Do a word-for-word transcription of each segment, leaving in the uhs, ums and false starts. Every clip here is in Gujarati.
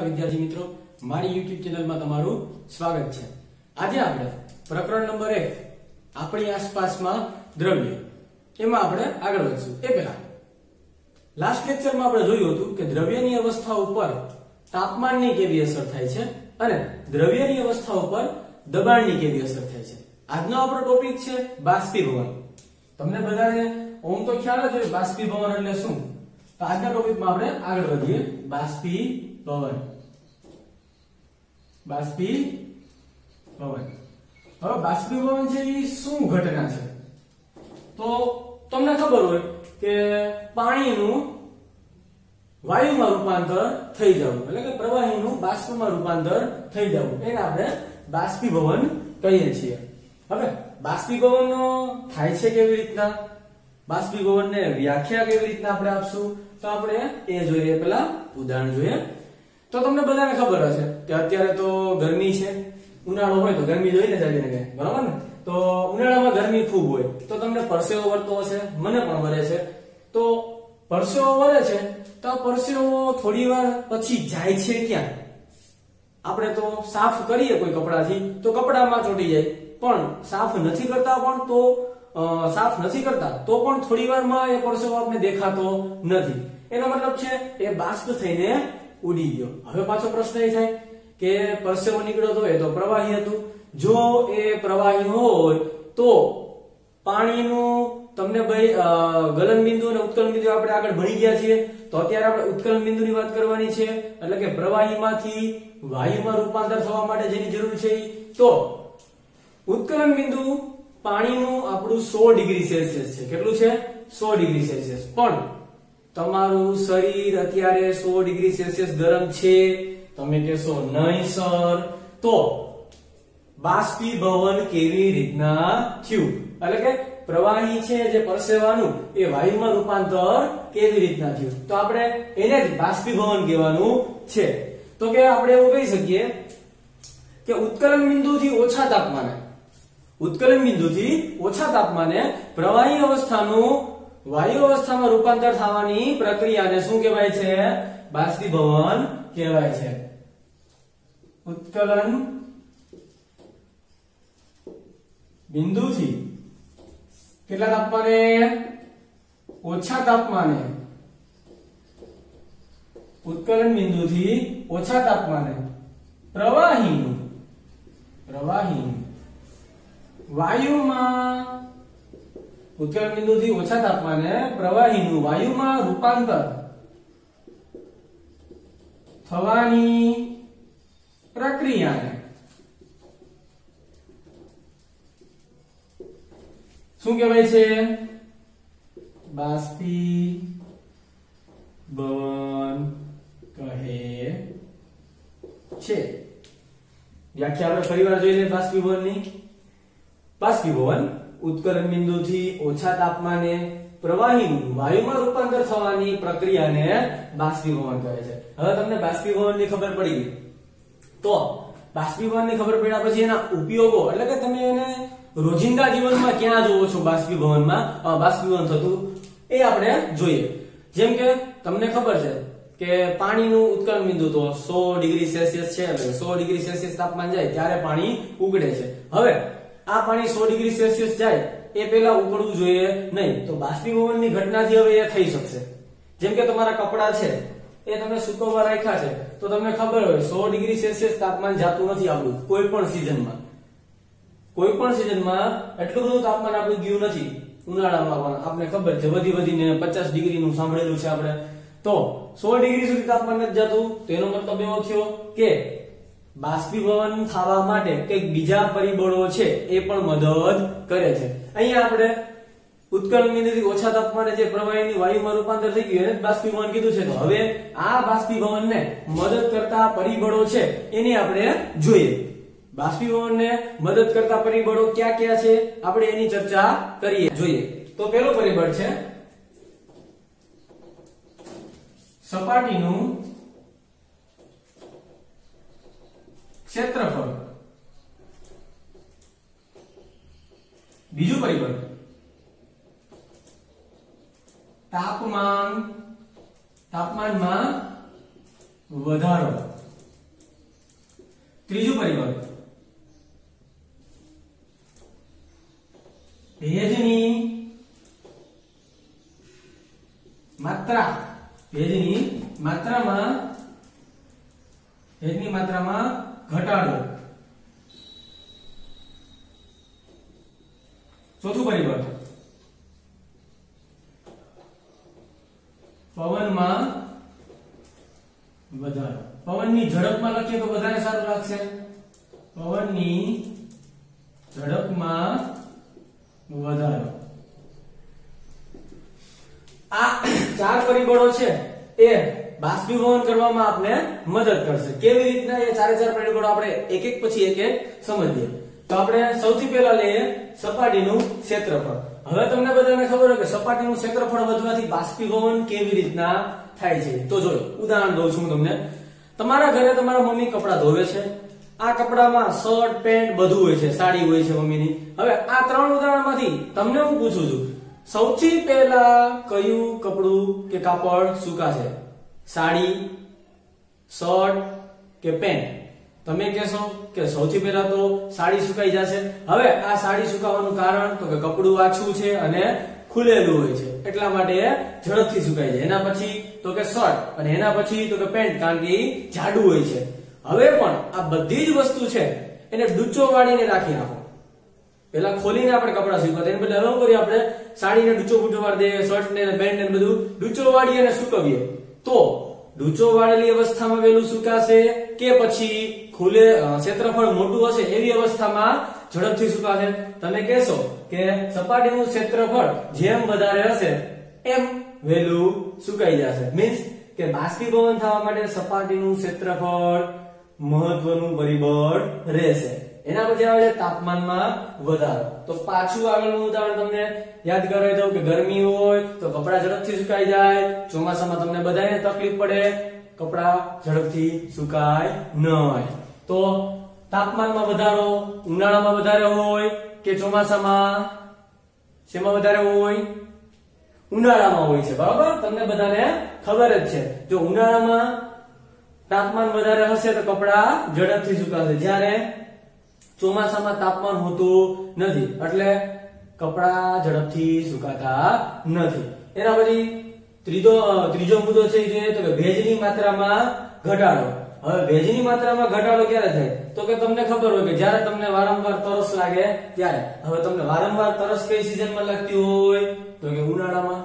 विद्यार्थी मित्रों, मारी यूट्यूब चैनल में तमारू स्वागत है। आज આપણે પ્રકરણ નંબર એક આપણી આસપાસમાં દ્રવ્ય એમાં આપણે આગળ વધશું। એ પહેલા લાસ્ટ લેક્ચરમાં આપણે જોયું હતું કે દ્રવ્યની અવસ્થા ઉપર તાપમાનની કેવી અસર થાય છે અને દ્રવ્યની અવસ્થા ઉપર દબાણની કેવી અસર થાય છે। આજનો આપણો ટોપિક છે બાષ્પીભવન। તમને બધાને ઓમ તો ખ્યાલ જ હોય બાષ્પીભવન એટલે શું। તો આજના ટોપિકમાં આપણે આગળ વધીએ। બાષ્પીભવન બાષ્પીભવન હવે બાષ્પીભવન છે એ શું ઘટના છે? તો તમને ખબર હોય કે પાણીનું વાયુમાં રૂપાંતર થઈ જવું એટલે કે પ્રવાહીનું બાષ્પમાં રૂપાંતર થઈ જવું એને આપણે બાષ્પીભવન કહીએ છીએ। હવે બાષ્પીભવન થાય છે કેવી રીતના, બાષ્પીભવનને વ્યાખ્યા કેવી રીતના આપણે આપશું તો આપણે એ જોઈએ। પહેલા ઉદાહરણ જોઈએ। તો તમને બધાને ખબર હશે કે અત્યારે તો ગરમી છે, ઉનાળો હોય તો ગરમી જોઈને જ આવીને કે બરાબર ને। તો ઉનાળામાં ગરમી ખૂબ હોય તો તમને પરસેવો વળતો હશે, મને પણ વળે છે। તો પરસેવો વળે છે તો પરસેવો થોડીવાર પછી જાય છે ક્યાં? આપણે તો સાફ કરીએ કોઈ કપડાથી તો કપડામાં ચોટી જાય, પણ સાફ નથી કરતા પણ તો સાફ નથી કરતા તો પણ થોડીવારમાં એ પરસેવો આપણે દેખાતો નથી। એનો મતલબ છે એ બાષ્પ થઈને ઉડી ગયો। હવે પાછો પ્રશ્ન એ થાય કે પરસેવો નીકળ્યો તો એ તો પ્રવાહી હતું। જો એ પ્રવાહી હોય તો પાણીનું તમને ભાઈ ગલન બિંદુ અને ઉત્કલન બિંદુ આપણે આગળ ભણી ગયા છીએ। તો અત્યારે આપણે ઉત્કલન બિંદુની વાત કરવાની છે, એટલે કે પ્રવાહીમાંથી વાયુમાં રૂપાંતર થવા માટે જેની જરૂર છે। તો ઉત્કલન બિંદુ પાણીનું આપણું સો ડિગ્રી સેલ્સિયસ છે। કેટલું છે? સો ડિગ્રી સેલ્સિયસ। પણ તમારું શરીર અત્યારે સો ડિગ્રી સેલ્સિયસ ગરમ છે? તમે કહેશો નહીં સર। તો બાષ્પીભવન કેવી રીતના થયું, એટલે કે પ્રવાહી છે જે પરસેવાનું એ વાયુમાં રૂપાંતર કેવી રીતના થયું, તો આપણે એને જ બાષ્પીભવન કહેવાનું છે। તો કે આપણે એવું કહી શકીએ કે ઉત્કલન બિંદુથી ઓછા તાપમાને ઉત્કલન બિંદુથી ઓછા તાપમાને પ્રવાહી અવસ્થાનું વાયુ અવસ્થામાં રૂપાંતર થવાની પ્રક્રિયાને શું કહેવાય છે? બાષ્પીભવન કહેવાય છે। ઉત્કલન બિંદુથી કેટલા તાપમાને? ઓછા તાપમાને ઉત્કલન બિંદુથી ઓછા તાપમાને પ્રવાહીનું પ્રવાહીનું વાયુમાં ઉત્કલન બિંદુથી ઓછા તાપમાને પ્રવાહીનું વાયુમાં રૂપાંતર થવાની પ્રક્રિયાને શું કહેવાય છે? બાષ્પીભવન કહે છે। વ્યાખ્યા આપણે ફરીવાર જોઈ લઈએ બાષ્પીભવનની। બાષ્પીભવન ઉત્કલન બિંદુથી ઓછા તાપમાને પ્રવાહીનું વાયુમાં રૂપાંતર થવાની પ્રક્રિયાને બાષ્પીભવન કહે છે। હવે તમને બાષ્પીભવનની ખબર પડી ગઈ, તો બાષ્પીભવનની ખબર પડ્યા પછી એના ઉપયોગો એટલે કે તમે એને રોજિંદા જીવનમાં ક્યાં જોવો છો બાષ્પીભવનમાં બાષ્પીભવન થતું એ આપણે જોઈએ। જેમ કે તમને ખબર છે કે પાણીનું ઉત્કલન બિંદુ તો સો ડિગ્રી સેલ્સિયસ છે, એટલે સો ડિગ્રી સેલ્સિયસ તાપમાન જાય ત્યારે પાણી ઉકળે છે। હવે આ પાણી સો ડિગ્રી સેલ્સિયસ જાય એ પહેલા ઉકળવું જોઈએ નહીં, તો બાષ્પીભવનની ઘટનાથી હવે એ થઈ શકશે। જેમ કે તમારા કપડા છે એ તમે સુકવવા રાખ્યા છે તો તમને ખબર હોય સો ડિગ્રી સેલ્સિયસ તાપમાન જાતું નથી આપણું કોઈ પણ સિઝનમાં કોઈ પણ સિઝનમાં એટલું બધું તાપમાન આપણું ગયું નથી। ઉનાળામાં પણ આપણે ખબર છે વધી વધીને પચાસ ડિગ્રી નું સાંભળેલું છે આપણે, તો સો ડિગ્રી સુધી તાપમાન નથી જતું। તો એનો મતલબ એવો થયો કે બાષ્પીભવન થવા માટે કંઈક બીજા પરિબળો છે એ પણ મદદ કરે છે। અહીંયા આપણે ઉત્કલન બિંદુથી ઓછા તાપમાને જે પ્રવાહીની વાયુમાં રૂપાંતર થઈ ગયું એને જ બાષ્પીભવન કીધું છે। તો હવે આ બાષ્પીભવનને મદદ કરતા પરિબળો છે એની આપણે જોઈએ। બાષ્પીભવનને મદદ કરતા પરિબળો ક્યાં ક્યાં છે આપણે એની ચર્ચા કરીએ જોઈએ। તો પહેલો પરિબળ છે સપાટીનું ક્ષેત્રફળ। બીજું પરિબળ તાપમાન તાપમાનમાં વધારો ત્રીજું પરિબળ ભેજની માત્રા ભેજની માત્રામાં ભેજની માત્રામાં ઘટાડો. ચોથું પરિબળ પવનમાં વધારો. પવનની ઝડપમાં લખીએ તો વધારે સારું લાગશે. પવનની ઝડપમાં વધારો. આ ચાર પરિબળો છે એ બાષ્પીભવન કરવામાં આપને મદદ કરશે. કેવી રીતના એ ચારે ચાર પરિબળો આપણે એક એક પછી એક એક સમજીએ. તો આપણે સૌથી પહેલા લઈએ સપાટીનું ક્ષેત્રફળ. હવે તમને બધાને ખબર હોય કે સપાટીનું ક્ષેત્રફળ વધવાથી બાષ્પીભવન કેવી રીતના થાય છે. તો જો ઉદાહરણ દઉં છું તમને. તમારા ઘરે તમારા મમ્મી કપડાં ધોવે છે. આ કપડામાં શર્ટ પેન્ટ બધું હોય છે, સાડી હોય છે મમ્મીની. હવે આ ત્રણ ઉદાહરણમાંથી તમને હું પૂછું છું, સૌથી પહેલા કયું કપડું કે કાપડ સુકાશે? સાડી, શર્ટ કે પેન્ટ? તમે કહેશો કે સૌથી પહેલા તો સાડી સુકાઈ જશે. હવે આ સાડી સુકાવાનું કારણ તો કે કપડું આછું છે અને ખુલેલું હોય છે એટલા માટે એ ઝડપથી સુકાઈ જાય. એના પછી તો કે શર્ટ અને એના પછી તો કે પેન્ટ કારણ કે જાડું હોય છે. હવે પણ આ બધી જ વસ્તુ છે એને ડૂચો વાળીને રાખી રાખો. પેલા ખોલીને આપણે કપડા સુકવતા, એને બદલે હવે શું કરીએ આપણે સાડીને ડૂચો બૂચો વાળી દઈએ, શર્ટ ને પેન્ટ ને બધું ડૂચો વાળી અને સુકવીએ. તો ડૂચો વાળેલી અવસ્થામાં વેલું સુકાશે કે પછી ખુલે ક્ષેત્રફળ મોટું હશે એવી અવસ્થામાં ઝડપથી સુકાશે? તમે કહેશો કે સપાટીનું ક્ષેત્રફળ જેમ વધારે હશે એમ વેલું સુકાઈ જશે. મીન્સ કે બાષ્પીભવન થવા માટે સપાટીનું ક્ષેત્રફળ મહત્વનું પરિબળ રહેશે. એના પછી આવે છે તાપમાનમાં વધારો. તો પાછું આગળનું ઉદાહરણ તમને યાદ કરાવી દઉં કે ગરમી હોય તો કપડા ઝડપથી સુકાઈ જાય. ચોમાસામાં તમને બધાને તકલીફ પડે, કપડા ઝડપથી સુકાય નહીં. તો તાપમાનમાં વધારો ઉનાળામાં વધારે હોય કે ચોમાસામાં? શેમાં વધારે હોય? ઉનાળામાં હોય છે, બરાબર? તમને બધાને ખબર જ છે. જો ઉનાળામાં તાપમાન વધારે હશે તો કપડા ઝડપથી સુકાશે, જ્યારે ચોમાસામાં તાપમાન હોતું નથી એટલે કપડા ઝડપથી સુકાતા નથી. એના પછી ત્રીજો ત્રીજો મુદ્દો છે જોઈએ તો કે ભેજની માત્રામાં ઘટાડો. હવે ભેજની માત્રામાં ઘટાડો ક્યારે થાય? તો કે તમને ખબર હોય કે જ્યારે તમને વારંવાર તરસ લાગે ત્યારે. હવે તમને વારંવાર તરસ કઈ સિઝનમાં લાગતી હોય? તો કે ઉનાળામાં.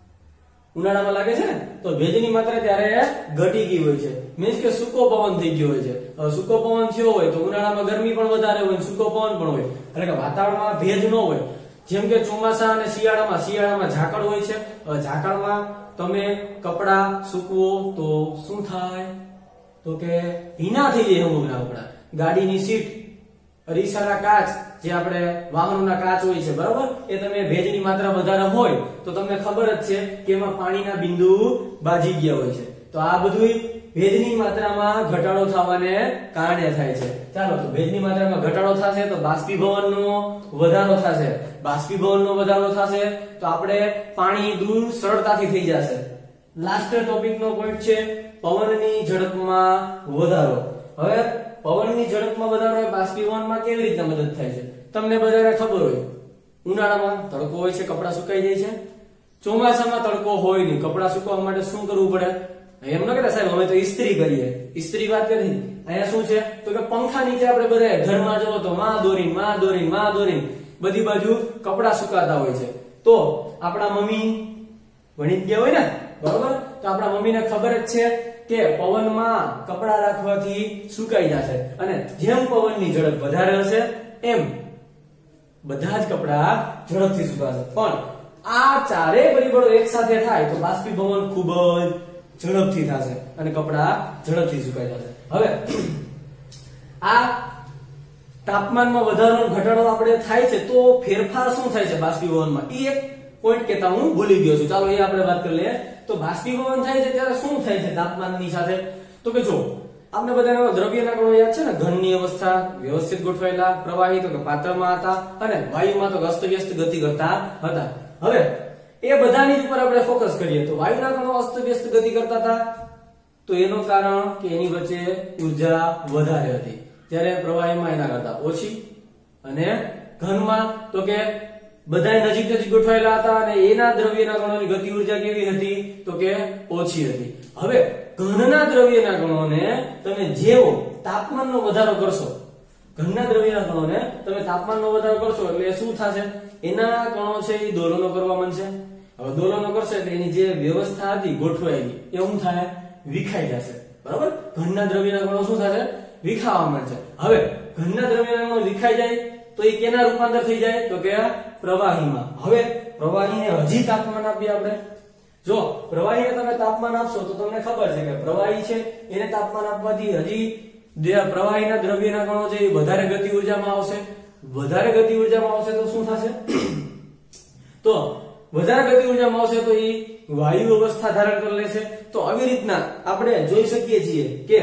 ઉનાળામાં લાગે છે ને, તો ભેજની માત્રા ત્યારે ઘટી ગઈ હોય છે. મીન્સ કે સૂકો પવન થઈ ગયો હોય છે. હવે સૂકો પવન થયો હોય તો ઉનાળામાં ગરમી પણ વધારે હોય, સૂકો પવન પણ હોય, એટલે કે વાતાવરણમાં ભેજ ન હોય. જેમ કે ચોમાસા અને શિયાળામાં શિયાળામાં ઝાકળ હોય છે. હવે ઝાકળમાં તમે કપડા સૂકવો તો શું થાય? તો કે ભીના થઈ જાય અમુકના કપડા. ગાડીની સીટ, અરીસાના કાચ, જે આપણે વાહનોના કાચ હોય છે, બરાબર, એ તમે ભેજની માત્રા વધારે હોય તો તમને ખબર જ છે કે એમાં પાણીના બિંદુ બાજી ગયા હોય છે. તો આ બધું ભેજની માત્રામાં ઘટાડો થવાને કારણે થાય છે. ચાલો, તો ભેજની માત્રામાં ઘટાડો થશે તો બાષ્પીભવનનો વધારો થશે. બાષ્પીભવનનો વધારો થશે તો આપણે પાણી દૂર સરળતાથી થઈ જશે. લાસ્ટ ટોપિકનો પોઈન્ટ છે પવનની ઝડપમાં વધારો. હવે પવનની ઝડપમાં વધારો એ બાષ્પીભવનમાં કેવી રીતે મદદ થાય છે? તમને બધાને ખબર હોય, ઉનાળામાં તડકો હોય છે, કપડા સુકાઈ જાય છે. ચોમાસામાં તડકો હોય નહીં, કપડા સુકવવા માટે શું કરવું પડે? એમ ન કહેતા સાહેબ અમે તો ઇસ્ત્રી કરીએ. ઇસ્ત્રી વાત કરી, અહીંયા શું છે તો કે પંખા નીચે આપણે બધા ઘરમાં જવો તો માં દોરીને માં દોરીને માં દોરીને બધી બાજુ કપડા સુકાતા હોય છે. તો આપણા મમ્મી ભણી ગયા હોય ને, બરોબર, તો આપણા મમ્મીને ખબર જ છે કે પવનમાં કપડા રાખવાથી સુકાઈ જશે, અને જેમ પવનની ઝડપ વધારે હશે એમ બધા જ કપડા ઝડપથી સુકાશે. પણ આ ચારેય પરિબળો એક સાથે થાય તો બાષ્પીભવન ખૂબ જ ઝડપથી થશે અને કપડા ઝડપથી સુકાઈ જશે. હવે આ તાપમાનમાં વધારો ઘટાડો આપણે થાય છે તો ફેરફાર શું થાય છે બાષ્પીભવનમાં? એ એક પોઈન્ટ કેતા હું ભૂલી ગયો છું. ચાલો એ આપણે વાત કરી લઈએ. તો બાષ્પીભવન થાય છે ત્યારે શું થાય છે તાપમાનની સાથે? તો કે જો આપણે બધાને દ્રવ્યના કણો યાદ છે ને, ઘનની અવસ્થા વ્યવસ્થિત ગોઠવાયેલા, પ્રવાહી તો કે પાત્રમાં હતા, અને વાયુમાં તો અસ્તવ્યસ્ત ગતિ કરતા હતા. હવે એ બધાની ઉપર આપણે ફોકસ કરીએ તો વાયુના કણો અસ્તવ્યસ્ત ગતિ કરતા હતા, તો એનું કારણ કે એની વચ્ચે ઉર્જા વધારે હતી. જ્યારે પ્રવાહીમાં એના કરતા ઓછી, અને ઘનમાં તો કે બધા નજીક નજીક ગોઠવાયેલા હતા અને એના દ્રવ્યના કણોની ગતિ ઉર્જા કેવી હતી તો કે ઓછી હતી. હવે ઘનના દ્રવ્યના કણોને તમે જેવો તાપમાનનો વધારો કરશો, ઘનના દ્રવ્યના કણોને તમે તાપમાનનો વધારો કરશો એટલે શું થશે, એના કણો છે એ દોલનો કરવા માંડશે. હવે દોલનો કરશે એટલે એની જે વ્યવસ્થા હતી ગોઠવાયેલી એ શું થાય, વિખાઈ જશે. બરાબર, ઘનના દ્રવ્યના કણો શું થશે, વિખાવા માંડશે. હવે ઘનના દ્રવ્યના કણો વિખાઈ જાય તો એ કેના રૂપાંતર થઈ જાય તો કે પ્રવાહીમાં. હવે પ્રવાહીને હજી તાપમાન આપીએ આપણે. જો પ્રવાહીને તમે તાપમાન આપશો તો તમને ખબર છે કે પ્રવાહી છે એને તાપમાન આપવાથી હજી જે પ્રવાહીના દ્રવ્યના કણો છે એ વધારે ગતિ ઉર્જામાં આવશે. વધારે ગતિ ઉર્જામાં આવશે તો શું થશે, તો વધારે ગતિ ઉર્જામાં આવશે તો એ વાયુ અવસ્થા ધારણ કરી લેશે. તો આવી રીતના આપણે જોઈ શકીએ છીએ કે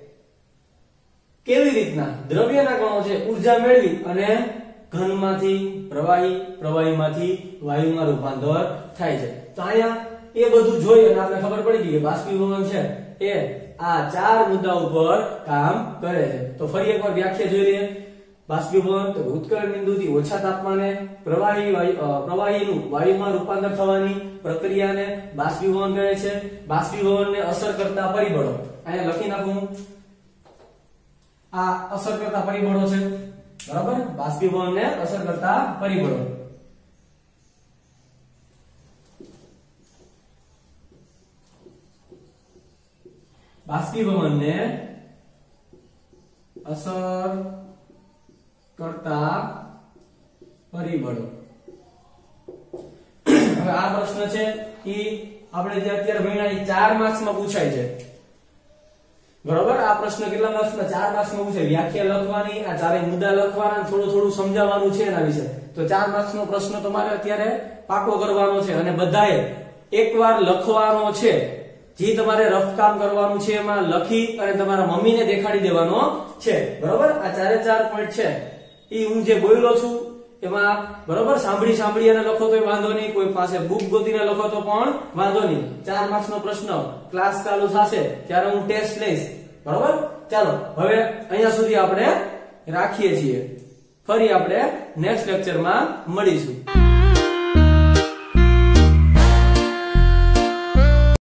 કેવી રીતના દ્રવ્યના કણો છે ઉર્જા મેળવી અને ઘનમાંથી પ્રવાહી, પ્રવાહીમાંથી વાયુમાં રૂપાંતર થાય છે. તો અહીંયા એ બધું જોઈ અને આપણે ખબર પડી ગઈ કે બાષ્પીભવન છે એ આ ચાર મુદ્દા ઉપર કામ કરે છે. તો ફરી એકવાર વ્યાખ્યા જોઈ લઈએ. બાષ્પીભવન તો ઉત્કલન બિંદુથી ઓછા તાપમાને પ્રવાહી પ્રવાહીનું વાયુમાં રૂપાંતર થવાની પ્રક્રિયાને બાષ્પીભવન કહે છે. બાષ્પીભવનને અસર કરતા પરિબળો અહીંયા લખી નાખું, આ અસર કરતા પરિબળો છે. બરાબર, બાષ્પીભવનને અસર કરતા પરિબળો. બાષ્પીભવનને અસર કરતા પરિબળો. હવે આ પ્રશ્ન છે એ આપણે જે અત્યારે ભણ્યા એ ચાર માર્ક્સ માં પૂછાય છે. બરાબર, આ પ્રશ્ન કેટલા માર્ક્સમાં, ચાર માર્ક્સમાં પૂછાય. વ્યાખ્યા લખવાની, આ ચારે મુદ્દા લખવાના, થોડું થોડું સમજાવવાનું છે એના વિશે. તો ચાર માર્ક્સનો પ્રશ્ન તમારે અત્યારે પાકો કરવાનો છે અને બધાએ એકવાર લખવાનો છે. જે તમારે રફ કામ કરવાનું છે એમાં લખી અને તમારા મમ્મીને દેખાડી દેવાનો છે. બરાબર, આ ચારે ચાર પોઈન્ટ છે એ હું જે બોલ્યો છું એમાં બરાબર સાંભળી સાંભળી અને લખો તો વાંધો નહીં, કોઈ પાસે બુક ગોતીને લખો તો પણ વાંધો નહીં. ચાર માર્ક્સ નો પ્રશ્ન ક્લાસ ચાલુ થશે ત્યારે હું ટેસ્ટ લઈશ. બરાબર, ચાલો હવે અહીંયા સુધી આપણે રાખીએ છીએ. ફરી આપણે નેક્સ્ટ લેક્ચરમાં મળીશું.